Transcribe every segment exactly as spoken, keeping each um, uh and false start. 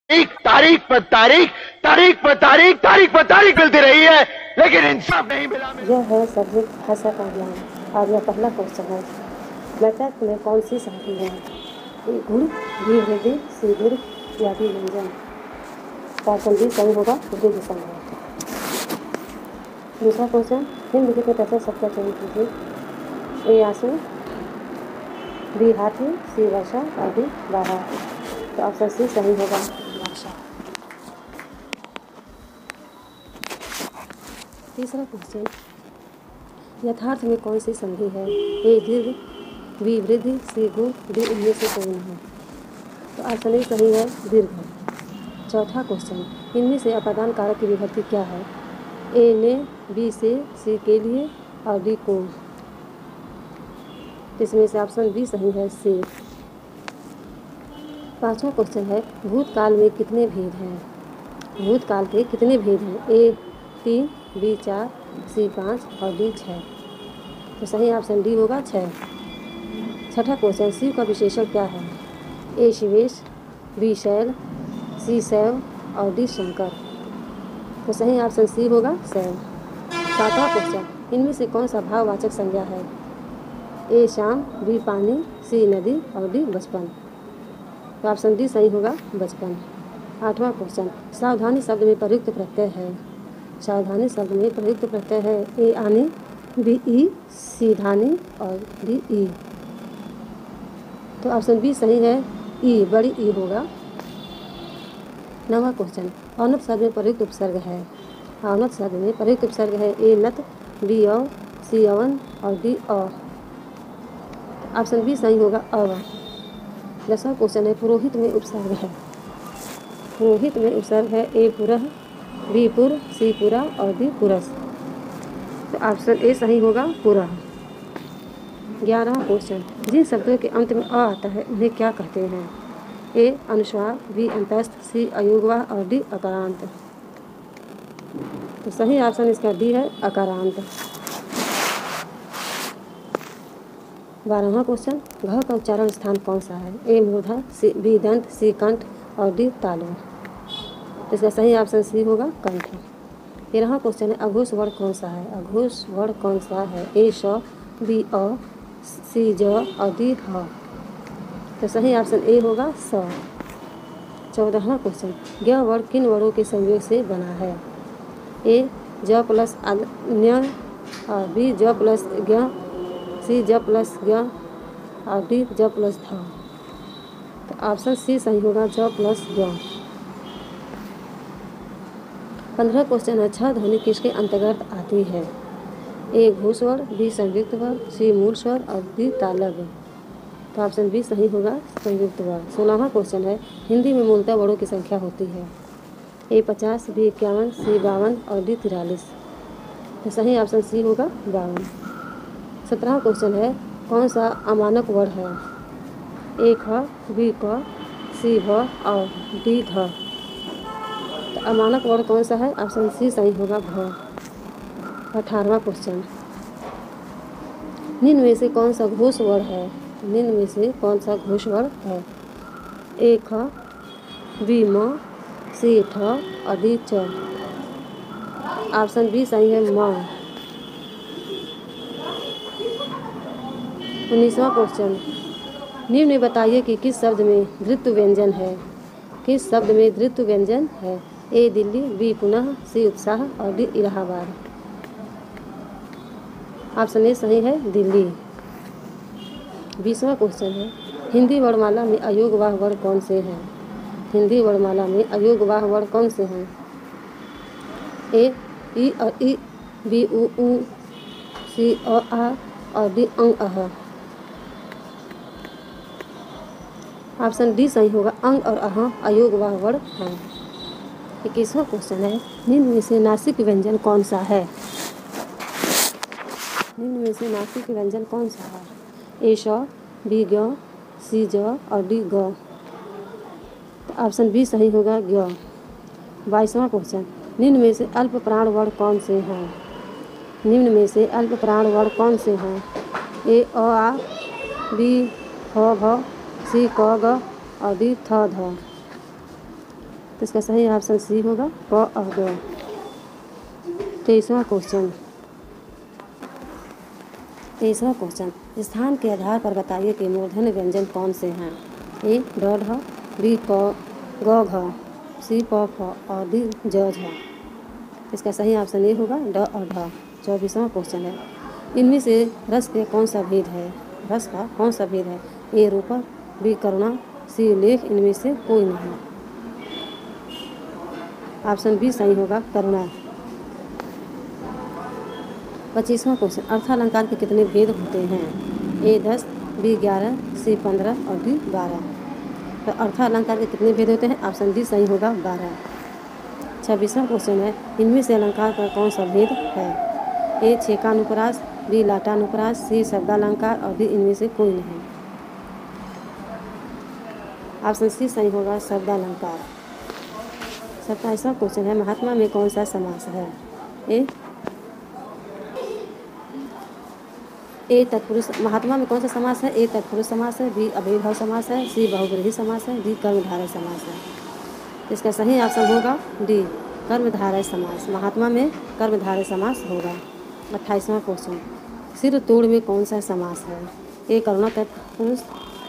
तारीख तारीख पर तारीख तारीख पर तारीख तारीख पर तारीख मिलती रही है, लेकिन इंसाफ नहीं मिला। यह है सब्जेक्ट भाषा का ज्ञान। और यह पहला क्वेश्चन है, मैट्रिक में कौन सी संधि है? ए गुण, बी हृदय, सी गुण या डी व्यंजन। ऑप्शन बी सही होगा, हृदय संधि। दूसरा क्वेश्चन, निम्नलिखित में प्रश्न शब्द का चयन कीजिए। ए आंसू, बी हाथी, सी वर्षा और डी बारह। तो ऑप्शन सी सही होगा, वर्षा। तीसरा क्वेश्चन, यथार्थ में कौन सी संधि है? ए दीर्घ, बी वृद्धि, सी गुण, डी इनमें से कोई नहीं। तो ऑप्शन ए सही है, दीर्घ। चौथा क्वेश्चन, इनमें से अपादान कारक की विभक्ति क्या है? ए ने, बी से, सी के लिए और डी को। इसमें से ऑप्शन बी सही है, सी। पांचवा क्वेश्चन है, भूतकाल में कितने भेद हैं? भूतकाल के कितने भेद हैं? ए तीन, बी चार, सी पाँच और डी छः। तो सही ऑप्शन डी होगा, छः। छठा क्वेश्चन, शिव का विशेषण क्या है? ए शिवेश, बी शैल, सी शैव और डी शंकर। तो सही ऑप्शन सी होगा, शैव। सातवां क्वेश्चन, इनमें से कौन सा भाववाचक संज्ञा है? ए शाम, बी पानी, सी नदी और डी बचपन। तो ऑप्शन डी सही होगा, बचपन। आठवां क्वेश्चन, सावधानी शब्द में प्रयुक्त प्रत्यय है। सावधानी शब्द में प्रयुक्त प्रत्यय है। ए आनी, बी ई, सी धानी और डी ई। तो ऑप्शन बी सही है, ई, बड़ी ई होगा। नवा क्वेश्चन, औनत शब्द में प्रयुक्त उपसर्ग है। औनत शब्द में प्रयुक्त उपसर्ग है। ए नत, बी औ, सी अवन और डी अ। ऑप्शन बी सही होगा, अव। दसवां क्वेश्चन है, पुरोहित में उपसर्ग है। पुरोहित में उपसर्ग है। ए पुरह, बी पुर, सी पुरा और डी पुरस। तो ऑप्शन ए सही होगा, पुरह। ग्यारहवां क्वेश्चन, जिन शब्दों के अंत में अ आता है उन्हें क्या कहते हैं? ए अनुस्वार, बी अंतस्थ, सी अयोगवाह और डी अकारांत। तो सही ऑप्शन इसका डी है, अकारांत। बारहवां क्वेश्चन, घ का उच्चारण स्थान कौन सा है? ए मूर्धा, सी बी दंत, सी कंठ और डी तालु। तो इसका सही ऑप्शन सी होगा, कंठ। तेरहवां क्वेश्चन है, अघोष वर्ण कौन सा है? अघोष वर्ण कौन सा है? ए श, बी अ, सी ज और डी ह। तो सही ऑप्शन ए होगा, स। चौदहवां क्वेश्चन, ज्ञ वर्ण किन वर्णों के संयोग से बना है? ए ज प्लस न्य और बी ज प्लस ज्ञ, सी ज प्लस ज्ञ और डी ज प्लस ध। तो ऑप्शन सी सही होगा, ज प्लस ज्ञ। पंद्रह क्वेश्चन है, छह ध्वनि किसके अंतर्गत आती है? ए घोष वर्ण, बी संयुक्त वर्ण, सी मूल स्वर और डी तालव्य। तो ऑप्शन बी सही होगा, संयुक्त वर्ण। सोलहवां क्वेश्चन है, हिंदी में मूलतः वर्णों की संख्या होती है। ए पचास, बी इक्यावन, सी बावन और डी तिरालीस। तो सही ऑप्शन सी होगा, बावन। सत्रहवां क्वेश्चन है, कौन सा अमानक वर्ण है? ए ख, बी क, सी भ और डी ध। तो अमानक वर्ण कौन सा है? ऑप्शन सी सही होगा, भ। अठारहवां क्वेश्चन, निम्न में से कौन सा घोष वर्ण है? निम्न में से कौन सा घोष वर्ण है? ए ख, बी म, सी ठ और डी च। ऑप्शन बी सही है, म। उन्नीसवां क्वेश्चन, निम्न में बताइए कि किस शब्द में द्वित्व व्यंजन है? किस शब्द में द्वित्व व्यंजन है? ए दिल्ली, बी पुनः, सी उत्साह और डी इलाहाबाद। ऑप्शन ए सही है, दिल्ली। बीसवां क्वेश्चन है, हिंदी वर्णमाला में अयोगवाह वर्ण कौन से हैं? हिंदी वर्णमाला में अयोगवाह वर्ण कौन से हैं? ए ई और ई, बी उ ऊ, सी अ आ और डी अंग अह। ऑप्शन डी सही होगा, अंग और अह अयोगवाह वर्ण हैं। इक्कीसवां क्वेश्चन है, निम्न में से नासिक व्यंजन कौन सा है? निम्न में से नासिक व्यंजन कौन सा है? ए श, बी ज्ञ, सी ज और डी ग। तो ऑप्शन बी सही होगा, ज्ञ। बाईसवां क्वेश्चन, निम्न में से अल्प प्राण वर्ण कौन से हैं? निम्न में से अल्प प्राण वर्ण कौन से हैं? ए अ आ, बी ह भ, सी क ग और डी थ ध। तो इसका सही ऑप्शन सी होगा क और ग। तेईसवां क्वेश्चन तेईसवां क्वेश्चन स्थान के आधार पर बताइए कि मूर्धन्य व्यंजन कौन से हैं। ए ड ढ, बी क ग घ, सी प फ और डी ज झ। इसका सही ऑप्शन ए होगा ड और ढ। चौबीसवां क्वेश्चन है इनमें से रस के कौन सा भेद है। रस का कौन सा भेद है। ए रूपक, बी करुणा, सी उल्लेख, इनमें से कोई नहीं। ऑप्शन बी सही होगा करुणा। पच्चीसवां क्वेश्चन अर्थालंकार के कितने भेद होते हैं। ए दस, बी ग्यारह, सी पंद्रह और डी बारह। तो अर्थालंकार के कितने भेद होते हैं। ऑप्शन डी सही होगा बारह। छब्बीसवां क्वेश्चन है इनमें से अलंकार का कौन सा भेद है। ए छेकानुप्रास, बी लाटानुप्रास, सी शब्दालंकार और डी इनमें से कोई नहीं। ऑप्शन सी सही होगा शब्दालंकार। सत्ताईसवां क्वेश्चन है महात्मा में कौन सा समास है। ए ए तत्पुरुष महात्मा में कौन सा समास है। ए तत्पुरुष समास है, बी अव्ययभाव समास है, सी बहुव्रीहि समास है, डी कर्मधारय समास है। इसका सही ऑप्शन होगा डी कर्मधारय समास। महात्मा में कर्मधारय समास होगा। अट्ठाईसवां क्वेश्चन सिर तोड़ में कौन सा समास है। ए करुणा तत्पुरुष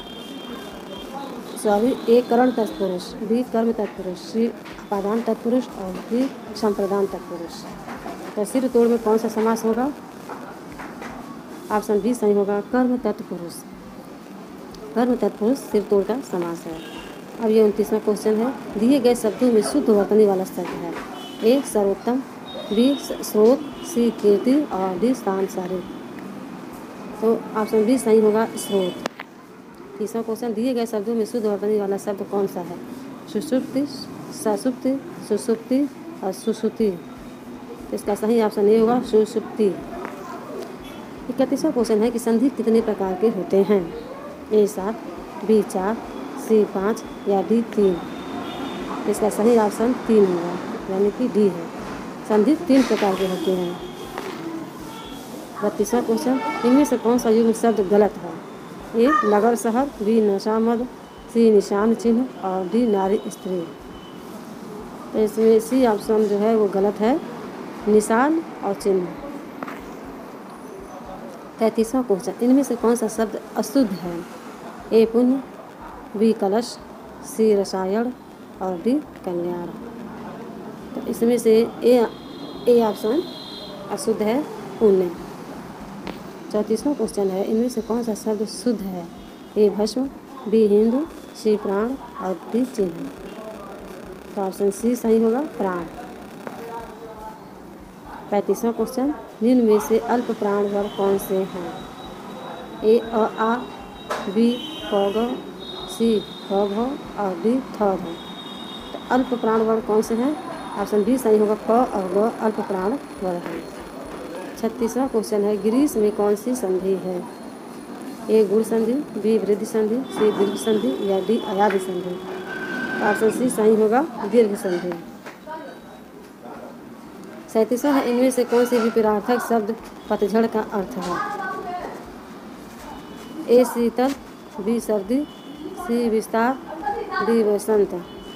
सॉरी ए करण तत्पुरुष, बी कर्म तत्पुरुष, सी अपादान तत्पुरुष और डी संप्रदान तत्पुरुष। तो सिर तोड़ में कौन सा समास होगा। ऑप्शन बी सही होगा कर्म तत्पुरुष। कर्म तत्पुरुष सिर तोड़ का समास है। अब ये उनतीसवां क्वेश्चन है दिए गए शब्दों में शुद्ध वर्तनी वाला शब्द है। ए सर्वोत्तम, बी स्रोत, सी कीर्ति और डी सांसारिक। तो ऑप्शन बी सही होगा स्रोत। तीसरा क्वेश्चन दिए गए शब्दों में शुद्ध वर्तनी वाला शब्द कौन सा है। सुषुप्ति, ससुप्ति, सुसुप्ति और सुश्रुति। इसका सही ऑप्शन ए होगा सुषुप्ति। इकतीसवां क्वेश्चन है कि संधि कितने प्रकार के होते हैं। ए सात, बी चार, सी पाँच या डी तीन। इसका सही ऑप्शन तीन होगा यानी कि डी है। संधि तीन प्रकार के होते हैं। बत्तीसवां क्वेश्चन इनमें से कौन सा युग्म शब्द गलत है। ए नगर शहर, बी नशा मद, सी निशान चिन्ह और डी नारी स्त्री। तो इसमें सी ऑप्शन जो है वो गलत है निशान और चिन्ह। तैंतीसवां क्वेश्चन इनमें से कौन सा शब्द अशुद्ध है। ए पुण्य, बी कलश, सी रसायन और डी कल्याण। तो इसमें से ए ए ऑप्शन अशुद्ध है पुण्य। चौंतीसवां क्वेश्चन है इनमें से कौन सा शब्द शुद्ध है। ए भस्म, बी हिंदू, सी प्राण और डी चिन्ह। तो ऑप्शन सी सही होगा प्राण। पैंतीसवां क्वेश्चन निम्न में से अल्प प्राण वर्ग कौन से हैं। ए अ आ, बी क ग, सी ख घ और डी थ ध। तो अल्प प्राण वर्ग कौन से हैं। ऑप्शन बी सही होगा क और ग अल्प प्राण वर्ग है। छत्तीसवां क्वेश्चन है ग्रीस में कौन सी संधि है। ए गुण संधि, बी वृद्धि संधि, सी दीर्घ संधि या डी अयाधि संधि। ऑप्शन सी सही होगा दीर्घ संधि। सैंतीसवां है इनमें से कौन सी विपरीतार्थक शब्द पतझड़ का अर्थ है। ए शीतल, बी सर्दी, सी विस्तार, डी वसंत।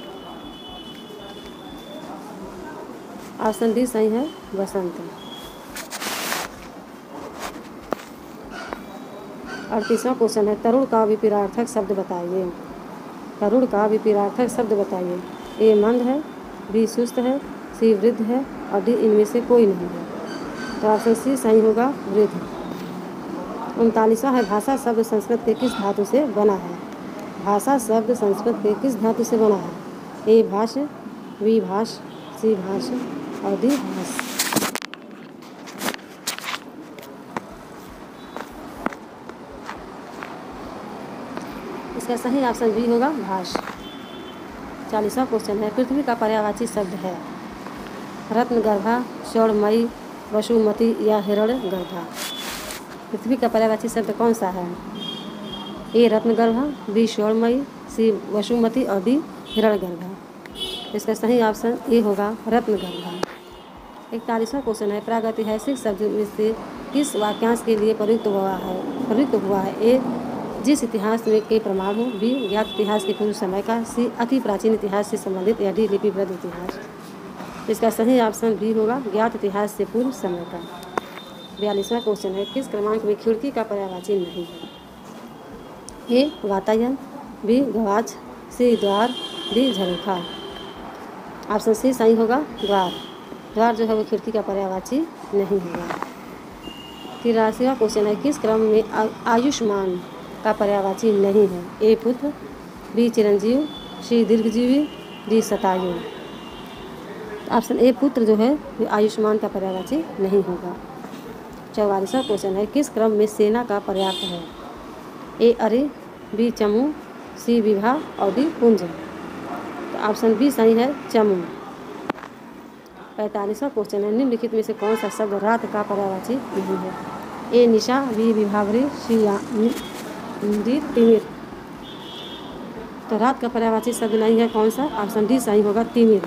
ऑप्शन डी सही है वसंत। अड़तीसवां क्वेश्चन है तरुण का विपरीतार्थक शब्द बताइए। तरुण का विपरीतार्थक शब्द बताइए। ए मंद है, बी सुस्त है, सी वृद्ध है और डी इनमें से कोई नहीं है। तो ऑप्शन सी सही होगा वृद्ध। उनतालीसवां है भाषा शब्द संस्कृत के किस धातु से बना है। भाषा शब्द संस्कृत के किस धातु से बना है। ए भाष्य, बी भाष, सी भाष्य और डी भाष। इसका सही ऑप्शन बी होगा भाष। चालीसवां क्वेश्चन है पृथ्वी का पर्यायवाची शब्द है। रत्नगर्भा, शौर्यमयी, वसुमती या हिरण्यगर्भा। पृथ्वी का पर्यायवाची शब्द कौन सा है। ए रत्नगर्भा, बी शौर्यमयी, सी वसुमती और डी हिरण्यगर्भा। इसका सही ऑप्शन ए होगा रत्नगर्भा। इकतालीसवां क्वेश्चन है प्रागैतिहासिक शब्द में से किस वाक्यांश के लिए प्रयुक्त हुआ है प्रयुक्त हुआ है। ए जिस इतिहास में के प्रमाण हो। बी ज्ञात इतिहास के पूर्व समय का। सी अति प्राचीन इतिहास से संबंधित। या डी लिपिबद्ध इतिहास। इसका सही ऑप्शन बी होगा ज्ञात इतिहास से पूर्व समय का। बयालीसवां क्वेश्चन है किस क्रमांक में खिड़की का पर्यायवाची नहीं है। ए वातायन, बी गवाच, सी द्वार, डी झरोखा। ऑप्शन सी सही होगा द्वार। द्वार जो है वो खिड़की का पर्यायवाची नहीं होगा। तिरासीवां क्वेश्चन है किस क्रम में आयुष्मान का पर्यायवाची नहीं है। ए पुत्र, बी चिरंजीव, सी दीर्घजीवी, डी शतायु। ऑप्शन ए पुत्र जो है वो आयुष्मान का पर्यायवाची नहीं होगा। चौवालीसवां क्वेश्चन है किस क्रम में सेना का पर्याप्त है। ए अरे, बी चमू, सी विवाह और डी पुंज। तो ऑप्शन बी सही है चमू। पैंतालीसवां क्वेश्चन है निम्नलिखित में से कौन सा शब्द रात का पर्यायवाची नहीं है। ए निशा, बी विभावरी, सी डी तिमिर। तो रात का पर्यायवाची शब्द नहीं है कौन सा। ऑप्शन डी सही होगा तिमिर।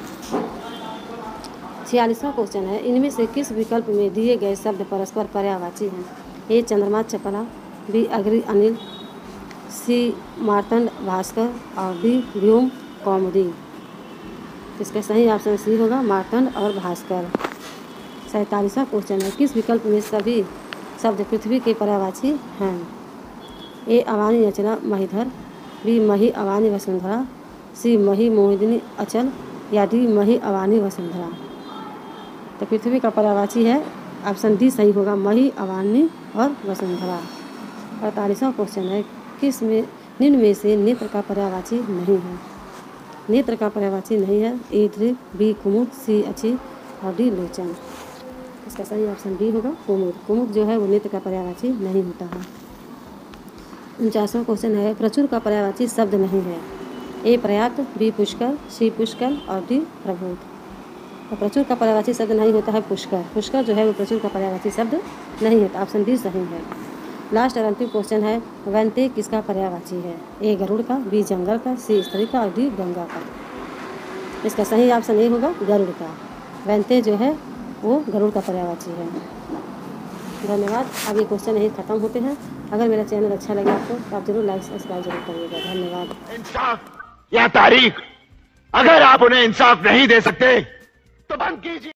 छियालीसवां क्वेश्चन है इनमें से किस विकल्प में दिए गए शब्द परस्पर पर्यायवाची हैं। ए चंद्रमा चपला, बी अग्नि अनिल, सी मार्तंड भास्कर और डी व्योम कौमुदी। इसका सही ऑप्शन सी होगा मार्तंड और भास्कर। सैंतालीसवां क्वेश्चन है किस विकल्प में सभी शब्द पृथ्वी के पर्यायवाची हैं। ए अवानी अचला महीधर, बी मही अवानी वसुंधरा, सी मही मोहिनी अचल या डी मही अवानी वसुंधरा। तो पृथ्वी का पर्यायवाची है ऑप्शन डी सही होगा मही अवानी और वसुंधरा। अड़तालीसवां क्वेश्चन है किस में निम्न में से नेत्र का पर्यायवाची नहीं है। नेत्र का पर्यायवाची नहीं है। ए दृक, बी कुमुद, सी अच्छी और डी लोचन। इसका सही ऑप्शन बी होगा कुमुद। कुमुद जो है वो नेत्र का पर्यायवाची नहीं होता है। उनचासवां क्वेश्चन है प्रचुर का पर्यायवाची शब्द नहीं है। ए पर्याप्त, बी पुष्कर, सी पुष्कर और डी प्रभुत। तो प्रचुर का पर्यायवाची शब्द नहीं होता है पुष्कर। पुष्कर जो है वो प्रचुर का पर्यायवाची शब्द नहीं है। तो ऑप्शन डी सही है। लास्ट और अंतिम क्वेश्चन है वैंते किसका पर्यायवाची है। ए गरुड़ का, बी जंगल का, सी स्त्री का और डी गंगा का। इसका सही ऑप्शन ए होगा गरुड़ का। वैंते जो है वो गरुड़ का पर्यायवाची है। धन्यवाद। अब ये क्वेश्चन यही खत्म होते हैं। अगर मेरा चैनल अच्छा लगे आपको तो आप जरूर लाइक सब्सक्राइब जरूर करिएगा। धन्यवाद। इंसाफ या तारीख, अगर आप उन्हें इंसाफ नहीं दे सकते तो बंद कीजिए।